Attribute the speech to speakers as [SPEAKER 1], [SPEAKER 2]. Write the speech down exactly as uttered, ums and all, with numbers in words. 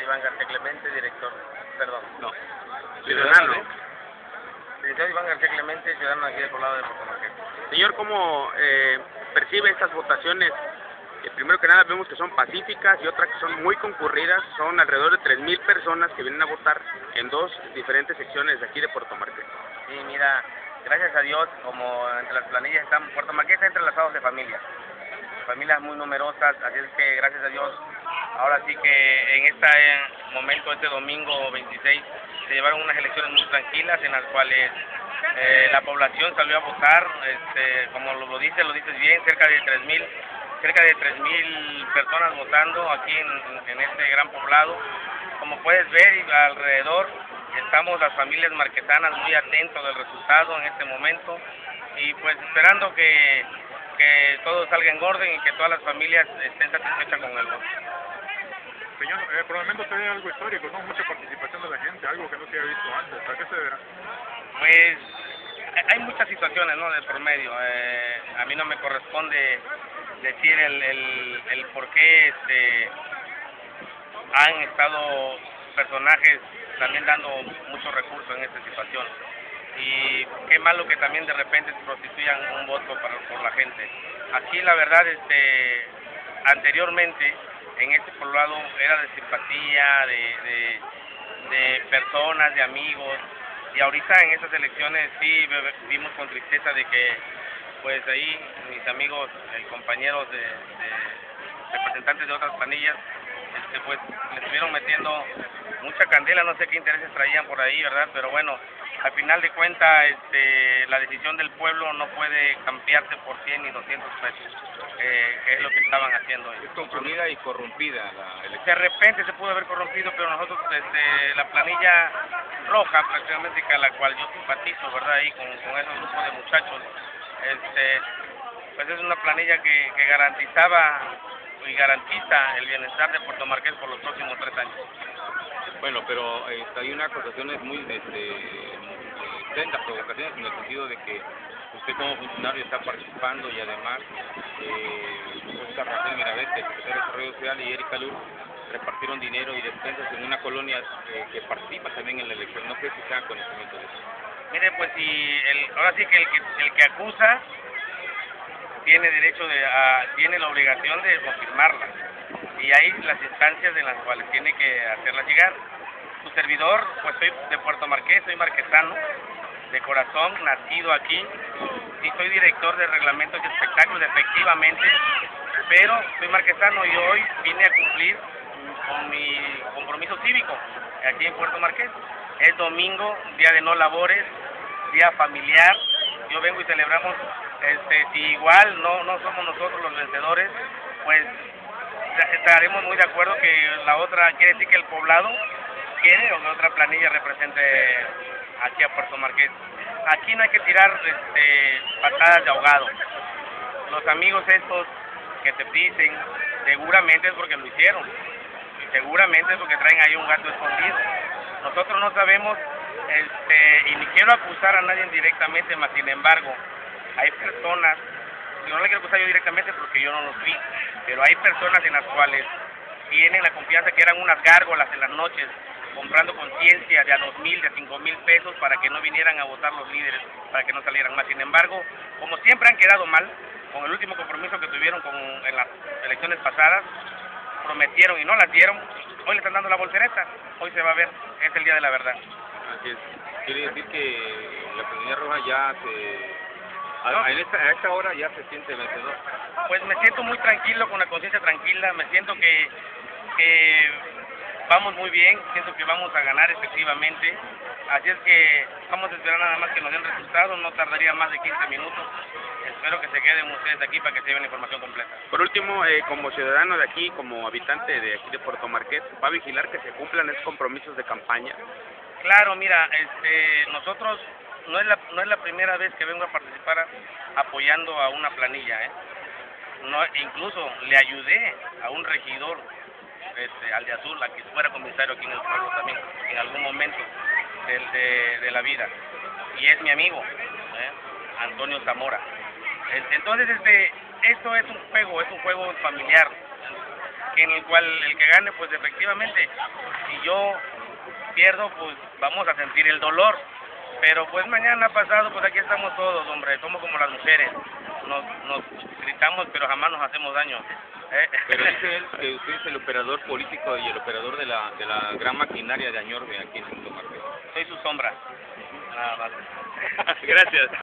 [SPEAKER 1] Iván García Clemente, director, perdón,
[SPEAKER 2] No.
[SPEAKER 1] ciudadano. Licenciado Iván García Clemente, ciudadano aquí del poblado de Puerto Marqués.
[SPEAKER 2] Señor, ¿cómo eh, percibe estas votaciones? Eh, primero que nada vemos que son pacíficas y otras que son muy concurridas. Son alrededor de tres mil personas que vienen a votar en dos diferentes secciones de aquí de Puerto Marqués.
[SPEAKER 1] Sí, mira, gracias a Dios, como entre las planillas están, Puerto Marqués está entrelazados de familias, familias muy numerosas, así es que gracias a Dios, ahora sí que en este momento, este domingo veintiséis, se llevaron unas elecciones muy tranquilas en las cuales eh, la población salió a votar, este, como lo, lo dices, lo dices bien, cerca de tres mil, cerca de tres mil personas votando aquí en, en este gran poblado. Como puedes ver alrededor, estamos las familias marquetanas muy atentos del resultado en este momento y pues esperando que, que todo salga en orden y que todas las familias estén satisfechas con el voto.
[SPEAKER 3] Señor, eh, por el momento se ve algo histórico, ¿no? Mucha participación de la gente, algo que no se había visto antes. ¿A qué se deberá?
[SPEAKER 1] Pues hay muchas situaciones, ¿no?, de por medio. Eh, a mí no me corresponde decir el, el, el por qué este, han estado personajes también dando muchos recursos en esta situación. Y qué malo que también de repente prostituyan un voto para, por la gente. Aquí la verdad, este, anteriormente en este poblado era de simpatía, de, de, de personas, de amigos, y ahorita en estas elecciones sí vimos con tristeza de que pues ahí mis amigos, el compañeros de, de representantes de otras planillas, este, pues le estuvieron metiendo mucha candela, no sé qué intereses traían por ahí, ¿verdad? Pero bueno, al final de cuentas este, la decisión del pueblo no puede cambiarse por cien ni doscientos pesos, eh, que es lo que estaban haciendo.
[SPEAKER 2] Es concurrida y corrompida la elección.
[SPEAKER 1] De repente se pudo haber corrompido, pero nosotros desde la planilla roja prácticamente, que a la cual yo simpatizo, ¿verdad? Ahí con, con esos grupos de muchachos, este, pues es una planilla que, que garantizaba y garantiza el bienestar de Puerto Marqués por los próximos tres años.
[SPEAKER 2] Bueno, pero eh, hay unas acusaciones muy este, sendas, provocaciones, en el sentido de que usted como funcionario está participando y además eh, Oscar Rafael Miravete, el secretario de Desarrollo Social, y Erika Luz repartieron dinero y despensas en una colonia eh, que participa también en la elección. No sé si sea conocimiento de eso.
[SPEAKER 1] Mire, pues si el, ahora sí que el, que el que acusa tiene derecho de, a, tiene la obligación de confirmarla, y hay las instancias en las cuales tiene que hacerla llegar. Su servidor, pues soy de Puerto Marqués, soy marquesano de corazón, nacido aquí, y soy director de reglamentos y espectáculos efectivamente, pero soy marquesano y hoy vine a cumplir con mi compromiso cívico aquí en Puerto Marqués. Es domingo, día de no labores, día familiar. Yo vengo y celebramos, este, si igual no, no somos nosotros los vencedores, pues estaremos muy de acuerdo que la otra, quiere decir que el poblado quiere o que otra planilla represente aquí a Puerto Marqués. Aquí no hay que tirar este, patadas de ahogado. Los amigos estos que te dicen, seguramente es porque lo hicieron, y seguramente es porque traen ahí un gato escondido. Nosotros no sabemos, este, y ni quiero acusar a nadie directamente, mas sin embargo, hay personas, yo no le quiero acusar yo directamente porque yo no los vi, pero hay personas en las cuales tienen la confianza que eran unas gárgolas en las noches, comprando conciencia de a dos mil, de cinco mil pesos para que no vinieran a votar los líderes, para que no salieran más. Sin embargo, como siempre han quedado mal, con el último compromiso que tuvieron con, en las elecciones pasadas, prometieron y no las dieron, hoy le están dando la voltereta, hoy se va a ver, es el día de la verdad.
[SPEAKER 2] Así es. Quiere decir que la planilla roja ya se... A,
[SPEAKER 1] No.
[SPEAKER 2] a, esta, a esta hora ya se siente vencedor.
[SPEAKER 1] Pues me siento muy tranquilo, con la conciencia tranquila, me siento que, que vamos muy bien, siento que vamos a ganar efectivamente, así es que vamos a esperar nada más que nos den resultados, no tardaría más de quince minutos, espero que se queden ustedes aquí para que se lleven la información completa.
[SPEAKER 2] Por último, eh, como ciudadano de aquí, como habitante de aquí de Puerto Marqués, ¿va a vigilar que se cumplan esos compromisos de campaña?
[SPEAKER 1] Claro, mira, este, nosotros no es la no es la primera vez que vengo a participar a, apoyando a una planilla, ¿eh? No, incluso le ayudé a un regidor, este, al de Azul, a que fuera comisario aquí en el pueblo también, en algún momento de, de, de la vida, y es mi amigo, ¿eh? Antonio Zamora. Entonces, este, esto es un juego, es un juego familiar, que en el cual el que gane, pues efectivamente, si yo pierdo, pues vamos a sentir el dolor. Pero pues mañana pasado, pues aquí estamos todos, hombre, somos como las mujeres, nos, nos gritamos pero jamás nos hacemos daño. ¿eh?
[SPEAKER 2] Pero dice él que usted es el operador político y el operador de la de la gran maquinaria de Añorbe aquí en Punto Marqués.
[SPEAKER 1] Soy su sombra, nada más.
[SPEAKER 2] Gracias.